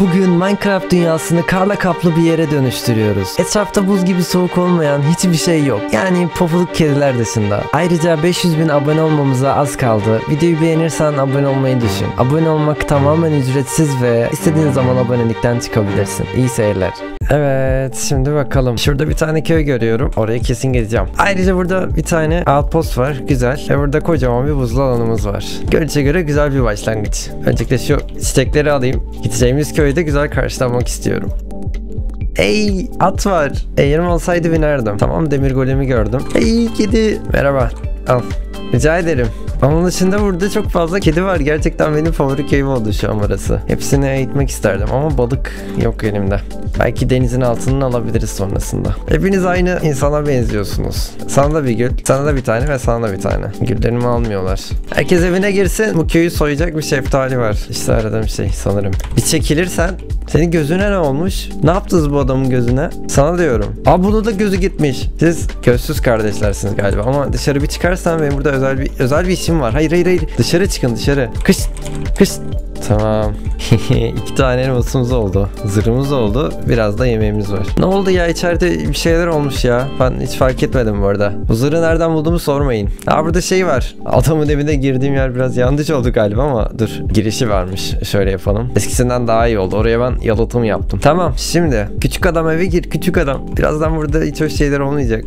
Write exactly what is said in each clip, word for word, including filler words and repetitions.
Bugün Minecraft dünyasını karla kaplı bir yere dönüştürüyoruz. Etrafta buz gibi soğuk olmayan hiçbir şey yok. Yani pofuduk kediler dışında. Ayrıca beş yüz bin abone olmamıza az kaldı. Videoyu beğenirsen abone olmayı düşün. Abone olmak tamamen ücretsiz ve istediğin zaman abonelikten çıkabilirsin. İyi seyirler. Evet, şimdi bakalım. Şurada bir tane köy görüyorum. Oraya kesin gideceğim. Ayrıca burada bir tane outpost var. Güzel. Ve burada kocaman bir buzlu alanımız var. Görünüşe göre güzel bir başlangıç. Öncelikle şu çiçekleri alayım. Gideceğimiz köyde güzel karşılanmak istiyorum. Ey, at var. Eğerim olsaydı binerdim. Tamam, demir golemi gördüm. Ey kedi. Merhaba. Al. Rica ederim. Onun dışında burada çok fazla kedi var. Gerçekten benim favori köyüm oldu şu an orası. Hepsini eğitmek isterdim ama balık yok elimde. Belki denizin altını alabiliriz sonrasında. Hepiniz aynı insana benziyorsunuz. Sana da bir gül, sana da bir tane ve sana da bir tane. Güllerimi almıyorlar. Herkes evine girsin. Bu köyü soyacak bir şeftali var. İşte aradığım şey sanırım. Bir çekilirsen. Senin gözüne ne olmuş? Ne yaptınız bu adamın gözüne? Sana diyorum. Aa, bunu da gözü gitmiş. Siz gözsüz kardeşlersiniz galiba ama dışarı bir çıkarsan benim burada özel bir özel bir işim var. Hayır hayır hayır. Dışarı çıkın dışarı. Kış kış. Tamam. İki tane elmasımız oldu. Zırhımız oldu. Biraz da yemeğimiz var. Ne oldu ya? İçeride bir şeyler olmuş ya. Ben hiç fark etmedim bu arada. Bu zırhı nereden bulduğumu sormayın. Aa, burada şey var. Adamın evine girdiğim yer biraz yanlış oldu galiba ama dur. Girişi varmış. Şöyle yapalım. Eskisinden daha iyi oldu. Oraya ben yalıtım yaptım. Tamam. Şimdi küçük adam eve gir. Küçük adam. Birazdan burada hiç hoş şeyler olmayacak.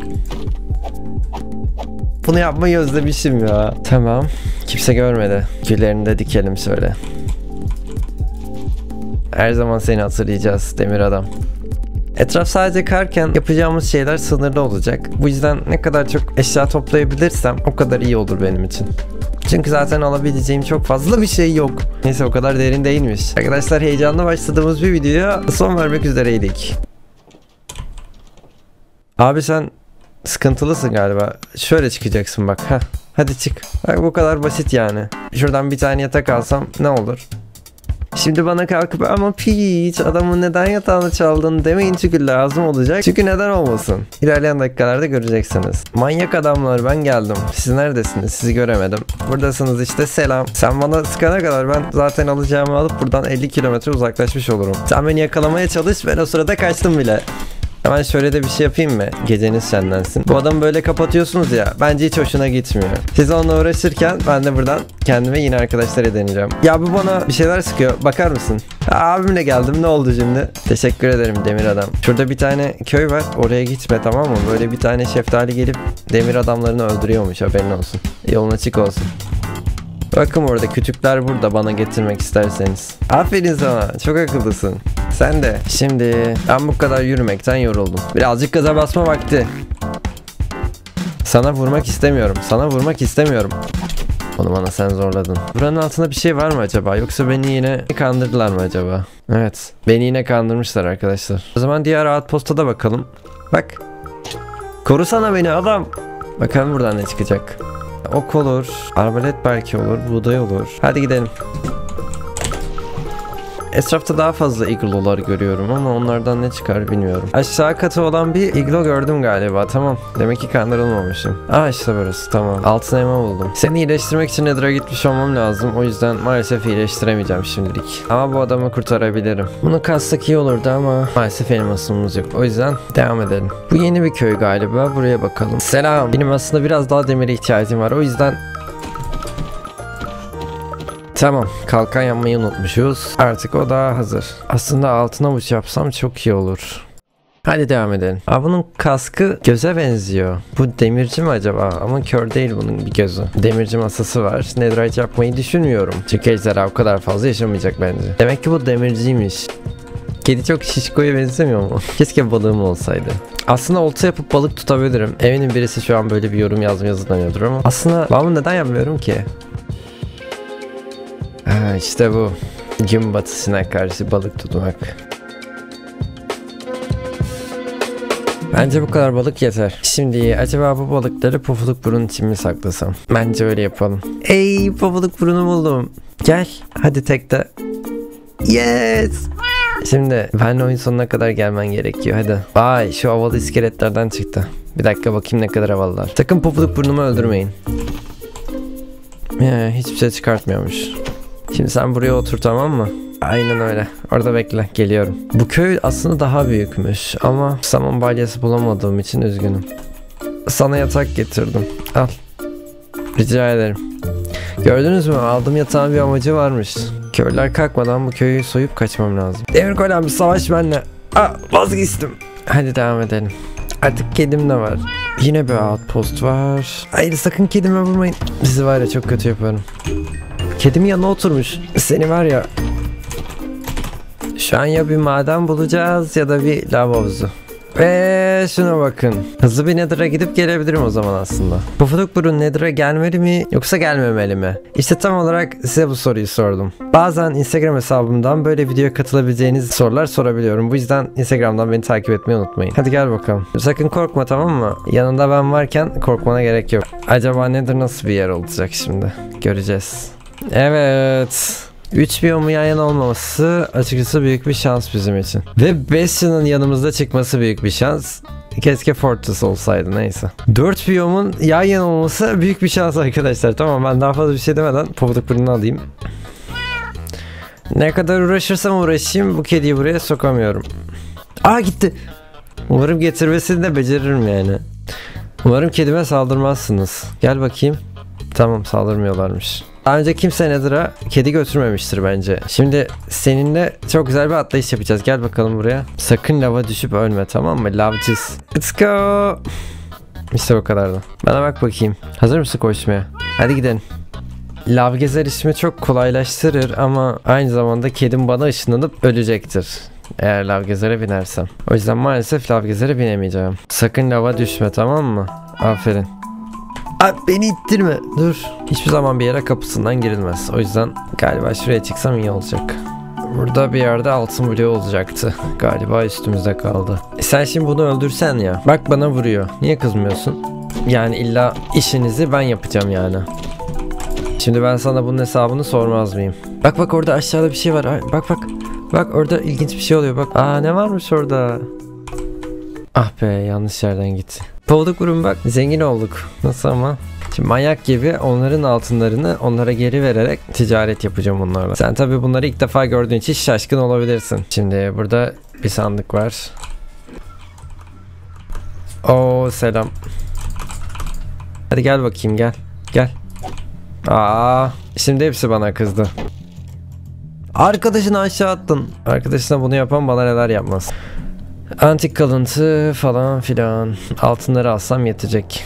Bunu yapmayı özlemişim ya. Tamam. Kimse görmedi. Güllerini de dikelim şöyle. Her zaman seni hatırlayacağız demir adam. Etraf sadece karken yapacağımız şeyler sınırlı olacak. Bu yüzden ne kadar çok eşya toplayabilirsem o kadar iyi olur benim için. Çünkü zaten alabileceğim çok fazla bir şey yok. Neyse, o kadar derin değilmiş. Arkadaşlar, heyecanla başladığımız bir videoya son vermek üzereydik. Abi sen sıkıntılısın galiba. Şöyle çıkacaksın bak. Heh. Hadi çık. Bak, bu kadar basit yani. Şuradan bir tane yatak alsam ne olur? Şimdi bana kalkıp ama piç adamın neden yatağını çaldın demeyin, çünkü lazım olacak. Çünkü neden olmasın? İlerleyen dakikalarda göreceksiniz. Manyak adamlar, ben geldim. Siz neredesiniz? Sizi göremedim. Buradasınız işte, selam. Sen bana sıkana kadar ben zaten alacağımı alıp buradan elli kilometre uzaklaşmış olurum. Sen beni yakalamaya çalış, ben o sırada kaçtım bile. Hemen şöyle de bir şey yapayım mı? Geceniz şenlensin. Bu adamı böyle kapatıyorsunuz ya. Bence hiç hoşuna gitmiyor. Siz onunla uğraşırken ben de buradan kendime yine arkadaşlar edineceğim. Ya bu bana bir şeyler sıkıyor. Bakar mısın? Abimle geldim. Ne oldu şimdi? Teşekkür ederim demir adam. Şurada bir tane köy var. Oraya gitme, tamam mı? Böyle bir tane şeftali gelip demir adamlarını öldürüyormuş. Haberin olsun. Yolun açık olsun. Bakın orada kütükler burada, bana getirmek isterseniz. Aferin sana, çok akıllısın. Sen de. Şimdi ben bu kadar yürümekten yoruldum. Birazcık gaza basma vakti. Sana vurmak istemiyorum. Sana vurmak istemiyorum. Onu bana sen zorladın. Buranın altında bir şey var mı acaba? Yoksa beni yine kandırdılar mı acaba? Evet. Beni yine kandırmışlar arkadaşlar. O zaman diğer outpost'a da bakalım. Bak. Korusana beni adam. Bakalım buradan ne çıkacak. Ok olur, arbalet belki olur, buğday olur. Hadi gidelim. Etrafta daha fazla iglolar görüyorum ama onlardan ne çıkar bilmiyorum. Aşağı katı olan bir iglo gördüm galiba. Tamam. Demek ki kandırılmamışım. Aa, işte burası. Tamam. Altın elma buldum. Seni iyileştirmek için Nether'a gitmiş olmam lazım. O yüzden maalesef iyileştiremeyeceğim şimdilik. Ama bu adamı kurtarabilirim. Bunu kassak iyi olurdu ama maalesef elmasımız yok. O yüzden devam edelim. Bu yeni bir köy galiba. Buraya bakalım. Selam. Benim aslında biraz daha demire ihtiyacım var. O yüzden... Tamam, kalkan yapmayı unutmuşuz. Artık o daha hazır. Aslında altına avuç yapsam çok iyi olur. Hadi devam edelim. Aa, bunun kaskı göze benziyor. Bu demirci mi acaba? Ama kör değil bunun bir gözü. Demirci masası var. Netherite yapmayı düşünmüyorum. Çünkü ejderha o kadar fazla yaşamayacak bence. Demek ki bu demirciymiş. Kedi çok şişkoya benzemiyor mu? Keşke balığım olsaydı. Aslında olta yapıp balık tutabilirim. Eminim birisi şu an böyle bir yorum yazmaya hazırlanıyordur ama aslında ben bunu neden yapmıyorum ki? Ha, işte bu. Gün batısına karşı balık tutmak. Bence bu kadar balık yeter. Şimdi acaba bu balıkları pofuduk burun için mi saklasam? Bence öyle yapalım. Ey, pofuduk burunu buldum. Gel. Hadi tekte. Yes. Şimdi benimle oyun sonuna kadar gelmen gerekiyor. Hadi. Vay, şu havalı iskeletlerden çıktı. Bir dakika bakayım ne kadar havalılar. Sakın pofuduk burnumu öldürmeyin. Ee, hiçbir şey çıkartmıyormuş. Şimdi sen buraya otur, tamam mı? Aynen öyle. Orada bekle. Geliyorum. Bu köy aslında daha büyükmüş ama saman balyası bulamadığım için üzgünüm. Sana yatak getirdim. Al. Rica ederim. Gördünüz mü? Aldığım yatağın bir amacı varmış. Köylüler kalkmadan bu köyü soyup kaçmam lazım. Demir golem, savaş benimle. Aa, vazgeçtim. Hadi devam edelim. Artık kedim de var. Yine bir outpost var. Hayır, sakın kedime vurmayın. Sizi var ya çok kötü yaparım. Kedim yanına oturmuş. Seni var ya. Şu an ya bir maden bulacağız ya da bir lav havuzu. Ve şuna bakın. Hızlı bir Nether'a gidip gelebilirim o zaman aslında. Pufuduk burun Nether'a gelmeli mi yoksa gelmemeli mi? İşte tam olarak size bu soruyu sordum. Bazen Instagram hesabımdan böyle videoya katılabileceğiniz sorular sorabiliyorum. Bu yüzden Instagram'dan beni takip etmeyi unutmayın. Hadi gel bakalım. Sakın korkma, tamam mı? Yanında ben varken korkmana gerek yok. Acaba Nether nasıl bir yer olacak şimdi? Göreceğiz. Evet. üç biyomun yan yana olmaması açıkçası büyük bir şans bizim için. Ve Bastion'ın yanımızda çıkması büyük bir şans. Keşke Fortress olsaydı, neyse. dört biyomun yan yana olması büyük bir şans arkadaşlar. Tamam, ben daha fazla bir şey demeden pofuduk burnunu alayım. Ne kadar uğraşırsam uğraşayım bu kediyi buraya sokamıyorum. Aa, gitti. Umarım getirmesini de beceririm yani. Umarım kedime saldırmazsınız. Gel bakayım. Tamam, saldırmıyorlarmış. Daha önce kimse Nether'a kedi götürmemiştir bence. Şimdi seninle çok güzel bir atlayış yapacağız. Gel bakalım buraya. Sakın lava düşüp ölme, tamam mı? Lavcız. Let's go. İşte bu kadardı. Bana bak bakayım. Hazır mısın koşmaya? Hadi gidelim. Lav gezer işimi çok kolaylaştırır ama aynı zamanda kedim bana ışınlanıp ölecektir. Eğer lav gezere binersem. O yüzden maalesef lav gezere binemeyeceğim. Sakın lava düşme, tamam mı? Aferin. Abi beni ittirme. Dur. Hiçbir zaman bir yere kapısından girilmez. O yüzden galiba şuraya çıksam iyi olacak. Burada bir yerde altın bloğu olacaktı. Galiba üstümüzde kaldı. E sen şimdi bunu öldürsen ya. Bak bana vuruyor. Niye kızmıyorsun? Yani illa işinizi ben yapacağım yani. Şimdi ben sana bunun hesabını sormaz mıyım? Bak bak, orada aşağıda bir şey var. Bak bak. Bak orada ilginç bir şey oluyor bak. Aa, ne varmış orada? Ah be, yanlış yerden gitti. Pofuduk burun bak, zengin olduk. Nasıl ama? Şimdi manyak gibi onların altınlarını onlara geri vererek ticaret yapacağım onlarla. Sen tabi bunları ilk defa gördüğün için şaşkın olabilirsin. Şimdi burada bir sandık var. Oo, selam. Hadi gel bakayım, gel. Gel. Aa, şimdi hepsi bana kızdı. Arkadaşını aşağı attın. Arkadaşına bunu yapan bana neler yapmaz. Antik kalıntı falan filan. Altınları alsam yetecek.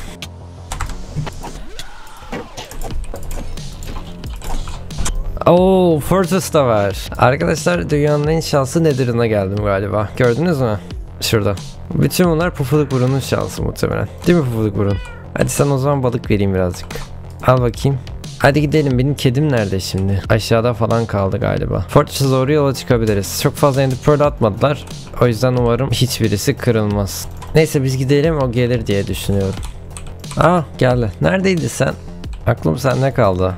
Oo, Fortress da var. Arkadaşlar, dünyanın en şanslı Nether'ına geldim galiba. Gördünüz mü? Şurada. Bütün bunlar Pufuduk burunun şansı muhtemelen. Değil mi Pufuduk burun? Hadi sen o zaman balık vereyim birazcık. Al bakayım. Hadi gidelim. Benim kedim nerede şimdi? Aşağıda falan kaldı galiba. Fortress'a doğru yola çıkabiliriz. Çok fazla Ender Pearl atmadılar. O yüzden umarım hiçbirisi kırılmaz. Neyse biz gidelim, o gelir diye düşünüyorum. Aa, geldi. Neredeydi sen? Aklım sende kaldı.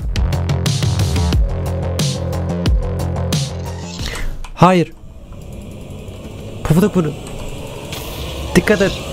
Hayır. Pufuduk burun. Dikkat et.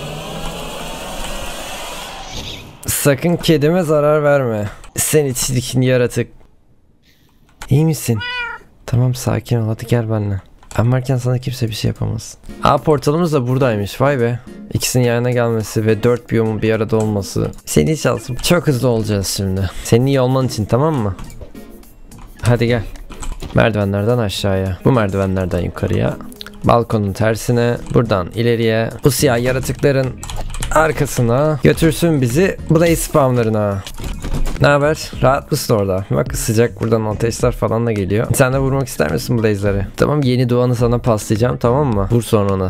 Sakın kedime zarar verme. Seni çirkin yaratık. İyi misin? Tamam, sakin ol, hadi gel benimle. Ben varken sana kimse bir şey yapamaz. Aa, portalımız da buradaymış, vay be. İkisinin yanına gelmesi ve dört biyomun bir arada olması. Seni hiç alsın. Çok hızlı olacağız şimdi. Senin iyi olman için, tamam mı? Hadi gel. Merdivenlerden aşağıya. Bu merdivenlerden yukarıya. Balkonun tersine. Buradan ileriye. Bu siyah yaratıkların arkasına. Götürsün bizi Blaze spamlarına. Ne haber? Rahat mısın orada? Bak, sıcak buradan ateşler falan da geliyor. Sen de vurmak ister misin Blaze'leri? Tamam, yeni doğanı sana paslayacağım, tamam mı? Vur sonra ona.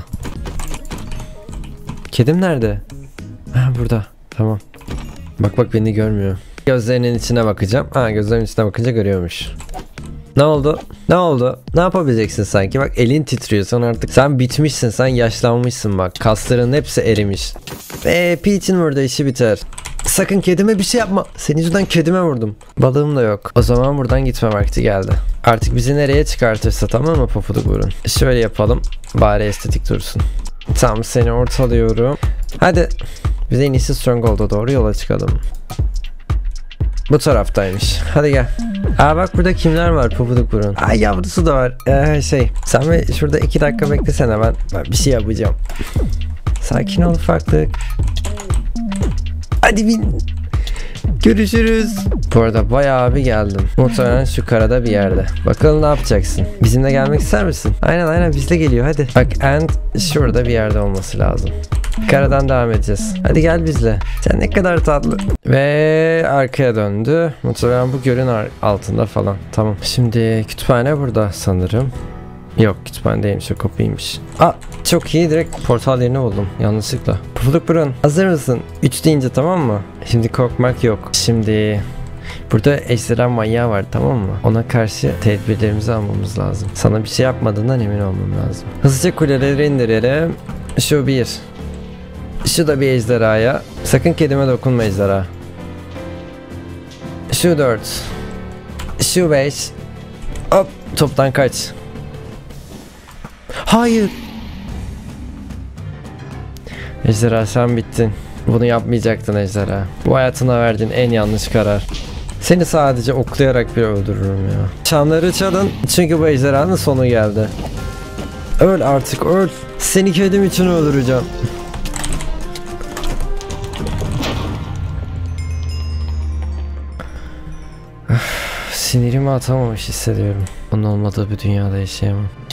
Kedim nerede? Ha, burada. Tamam. Bak bak, beni görmüyor. Gözlerinin içine bakacağım. Ha, gözlerinin içine bakınca görüyormuş. Ne oldu? Ne oldu? Ne yapabileceksin sanki? Bak, elin titriyor sen artık. Sen bitmişsin, sen yaşlanmışsın bak. Kasların hepsi erimiş. Eee Peach'in burada işi biter. Sakın kedime bir şey yapma. Senin yüzünden kedime vurdum. Balığım da yok. O zaman buradan gitme vakti geldi. Artık bizi nereye çıkartırsa, tamam mı Pofuduk burun? Şöyle yapalım. Bari estetik dursun. Tamam, seni ortalıyorum. Hadi. Biz en iyisi Stronghold'a doğru yola çıkalım. Bu taraftaymış. Hadi gel. Aa bak burada kimler var pofuduk burun. Ay yavrusu da var. Ee, şey sen bir şurada iki dakika beklesene ben, ben bir şey yapacağım. Sakin ol ufaklık. Hadi bin. Görüşürüz. Bu arada bayağı bir geldim. Muhtemelen şu karada bir yerde. Bakalım ne yapacaksın? Bizimle gelmek ister misin? Aynen aynen bizle geliyor hadi. Bak and şurada bir yerde olması lazım. Karadan devam edeceğiz. Hadi gel bizle. Sen ne kadar tatlı. Ve arkaya döndü. Muhtemelen bu gölün altında falan. Tamam. Şimdi kütüphane burada sanırım. Yok kütüphane değilmiş, o kapıymış. Aa çok iyi, direkt portal yerini buldum yanlışlıkla. Pufuduk burun hazır mısın? üç deyince tamam mı? Şimdi korkmak yok. Şimdi burada ejderha manyağı var tamam mı? Ona karşı tedbirlerimizi almamız lazım. Sana bir şey yapmadığından emin olmam lazım. Hızlıca kuleleri indirelim. Şu bir. Şu da bir ejderhaya. Sakın kedime dokunma ejderha. Şu dört. Şu beş. Hop toptan kaç. Hayır. Ejderha sen bittin. Bunu yapmayacaktın ejderha. Bu hayatına verdiğin en yanlış karar. Seni sadece oklayarak bir öldürürüm ya. Çanları çalın çünkü bu ejderhanın sonu geldi. Öl artık öl. Seni kedim için öldüreceğim. Sinirimi atamamış hissediyorum. Onun olmadığı bir dünyada yaşayamam.